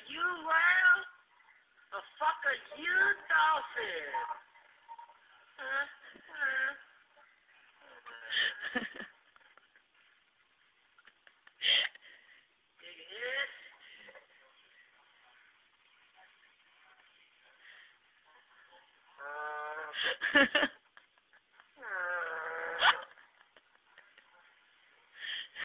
you whale? The fuck are you dolphin? You hit?